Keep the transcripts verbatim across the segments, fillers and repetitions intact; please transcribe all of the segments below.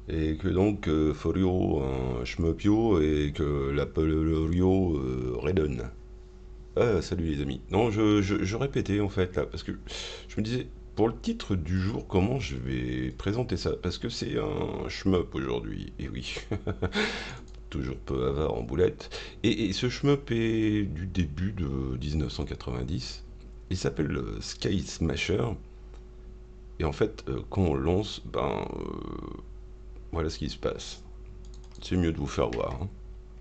Et que donc euh, Forio un Shmupio et que l'Apollorio euh, Redon. Ah, salut les amis. Non, je, je, je répétais en fait là, parce que je me disais, pour le titre du jour, comment je vais présenter ça? Parce que c'est un shmup aujourd'hui, et oui, toujours peu avare en boulette. Et, et ce shmup est du début de mille neuf cent quatre-vingt-dix. Il s'appelle euh, Sky Smasher. Et en fait, euh, quand on lance, ben euh, voilà ce qui se passe. C'est mieux de vous faire voir, hein.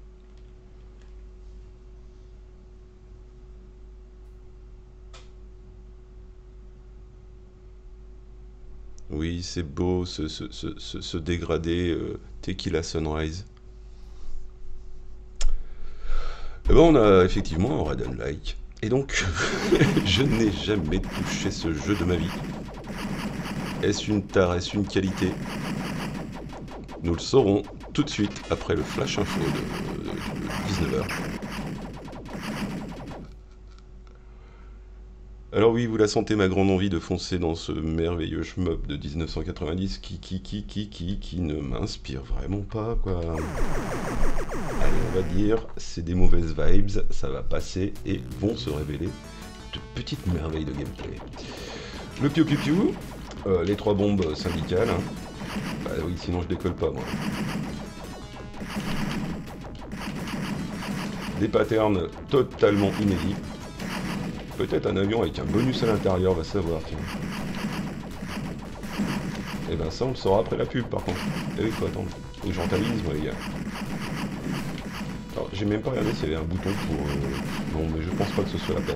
Oui, c'est beau ce, ce, ce, ce- ce dégradé euh, Tequila Sunrise. Eh ben, on a effectivement un Raiden like. Et donc, je n'ai jamais touché ce jeu de ma vie. Est-ce une tare, est-ce une qualité? Nous le saurons tout de suite après le flash info de, de- de dix-neuf heures. Alors oui, vous la sentez, ma grande envie de foncer dans ce merveilleux shmup de mille neuf cent quatre-vingt-dix qui, qui, qui, qui, qui, qui ne m'inspire vraiment pas, quoi. Allez, on va dire, c'est des mauvaises vibes, ça va passer et vont se révéler de petites merveilles de gameplay. Le piou piou piou, euh, les trois bombes syndicales, hein. Bah oui, sinon je décolle pas, moi. Des patterns totalement inédits. Peut-être un avion avec un bonus à l'intérieur, va savoir, tiens. Et ben ça, on le saura après la pub, par contre. Eh oui, faut attendre. Faut que je rentabilise, moi, les gars. Alors, j'ai même pas regardé s'il y avait un bouton pour... euh, Bon, mais je pense pas que ce soit la peine.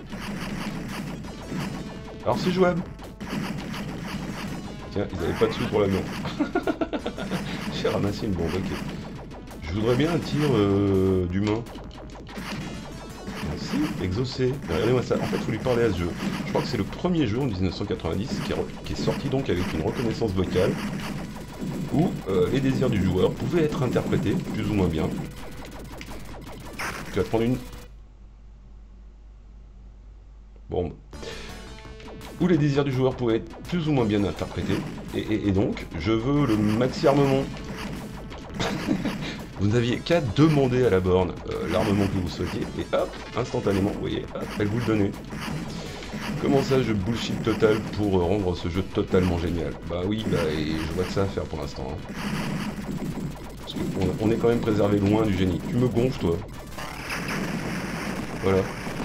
Alors, c'est jouable. Tiens, ils avaient pas de sous pour l'avion. J'ai ramassé une bombe, ok. Je voudrais bien un tir euh, d'humain. Si, exaucé. Regardez-moi ça. En fait, il faut lui parler à ce jeu. Je crois que c'est le premier jeu en mille neuf cent quatre-vingt-dix qui est, qui est sorti donc avec une reconnaissance vocale où euh, les désirs du joueur pouvaient être interprétés plus ou moins bien. Tu vas te prendre une bombe. Où les désirs du joueur pouvaient être plus ou moins bien interprétés. Et, et- et donc, je veux le maxi armement. Vous n'aviez qu'à demander à la borne euh, l'armement que vous souhaitiez, et hop, instantanément, vous voyez, hop, elle vous le donnait. Comment ça, je bullshit total pour euh, rendre ce jeu totalement génial? Bah oui, bah, et je vois que ça à faire pour l'instant, hein. Parce qu'on on est quand même préservé loin du génie. Tu me gonfles, toi. Voilà.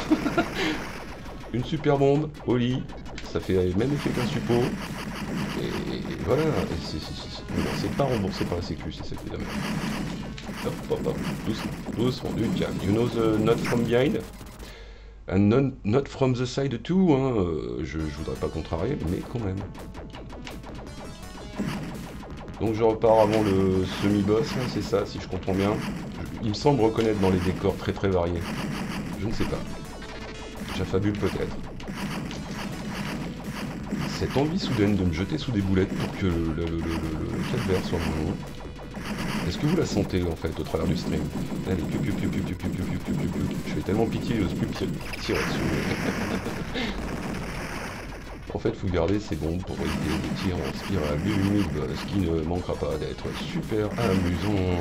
Une super bombe au lit, ça fait le même effet qu'un suppôt. Et voilà, et c'est c'est- c'est- non, c'est pas remboursé par la sécu, c'est ça qui est dommage. Hop, hop, hop, doucement, doucement, du calme. You know the not from behind? And non- not from the side too, hein. euh, je, je voudrais pas contrarier, mais quand même. Donc je repars avant le semi-boss, hein, c'est ça, si je comprends bien. Je- il me semble reconnaître dans les décors très très variés. Je ne sais pas. J'affabule peut-être. Cette envie soudaine de me jeter sous des boulettes pour que le, le, le, le, le calvaire soit moins long. Est-ce que vous la sentez en fait au travers du stream? Allez, piou piou piou piou piou piou piou piou piou piou piou. Je fais tellement pitié, j'ose plus tirer dessus. En fait, faut garder ses bombes pour éviter des tirs en spirale du humide, ce qui ne manquera pas d'être super amusant.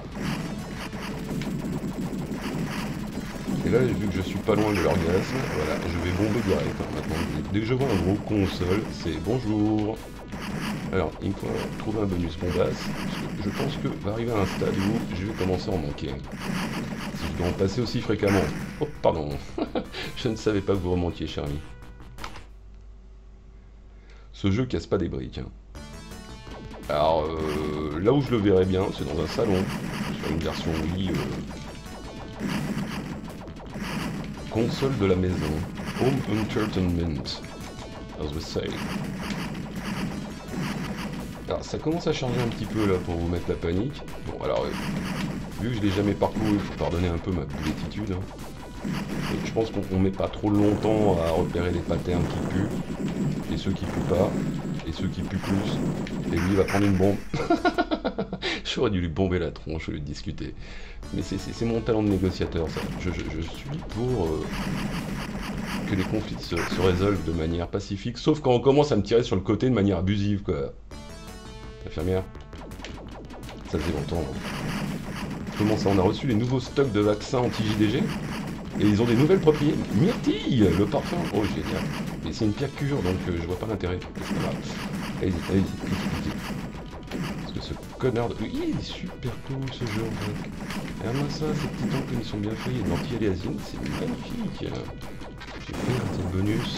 Et là, vu que je suis pas loin de l'orgasme, voilà, je vais bomber direct, hein, maintenant. Dès que je vois un gros console, c'est bonjour. Alors, il me faut trouver un bonus bombasse, parce que je pense que va arriver à un stade où je vais commencer à en manquer. Si je dois en passer aussi fréquemment. Oh, pardon. Je ne savais pas que vous remontiez, cher ami. Ce jeu casse pas des briques, hein. Alors, euh, là où je le verrais bien, c'est dans un salon, sur une version Wii, euh, console de la maison. Home Entertainment, as we say. Alors, ça commence à charger un petit peu là pour vous mettre la panique. Bon, alors, euh, vu que je l'ai jamais parcouru, il faut pardonner un peu ma boulettitude, hein. Et je pense qu'on met pas trop longtemps à repérer les patterns qui puent, et ceux qui puent pas, et ceux qui puent plus. Et lui, il va prendre une bombe. J'aurais dû lui bomber la tronche au lieu de discuter. Mais c'est mon talent de négociateur, ça. Je, je, je suis pour euh, que les conflits se, se résolvent de manière pacifique, sauf quand on commence à me tirer sur le côté de manière abusive, quoi. Infirmière. ça faisait longtemps. Comment ça, on a reçu les nouveaux stocks de vaccins anti-J D G et ils ont des nouvelles propriétés. Myrtille, le parfum. Oh génial. Mais c'est une pierre cure donc euh, je vois pas l'intérêt. Allez-y, allez-y, cliquez, cliquez. Parce que ce connard de... Il est super cool ce jeu en fait. Regarde-moi ça, ces petits temples ils sont bien faits, il y a de l'anti-aliasine, c'est magnifique. J'ai fait un petit bonus.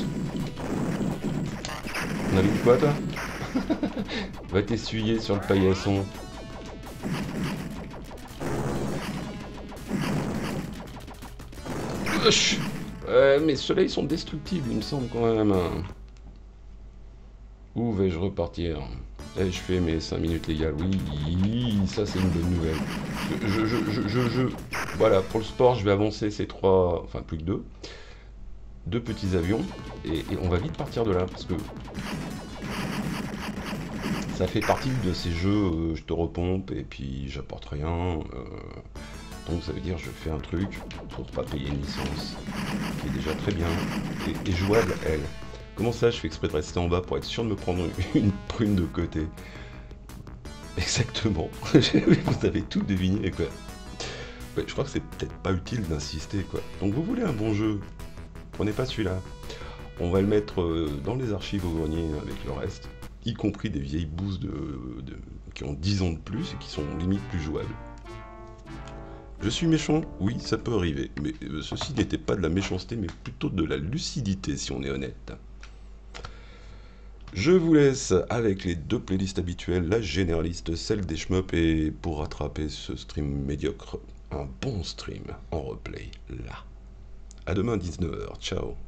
On a vu quoi toi? Va t'essuyer sur le paillasson. Ouais, mais ceux-là ils sont destructibles, il me semble quand même. Où vais-je repartir? Eh, je fais mes cinq minutes légales, oui, ça c'est une bonne nouvelle. Je, je, je, je, je, voilà, pour le sport, je vais avancer ces trois, enfin plus que deux, deux petits avions, et, et on va vite partir de là, parce que ça fait partie de ces jeux, euh, je te repompe, et puis j'apporte rien, euh, donc ça veut dire je fais un truc pour pas payer une licence, qui est déjà très bien, et, et jouable, elle. Comment ça, je fais exprès de rester en bas pour être sûr de me prendre une prune de côté? Exactement. Vous avez tout deviné, quoi. Ouais, je crois que c'est peut-être pas utile d'insister, quoi. Donc vous voulez un bon jeu, prenez pas celui-là. On va le mettre euh, dans les archives au grenier avec le reste, y compris des vieilles bouses de, de, qui ont dix ans de plus et qui sont limite plus jouables. Je suis méchant, oui, ça peut arriver, mais euh, ceci n'était pas de la méchanceté, mais plutôt de la lucidité, si on est honnête. Je vous laisse avec les deux playlists habituelles, la généraliste, celle des shmups, et pour rattraper ce stream médiocre, un bon stream en replay, là. À demain dix-neuf heures, ciao.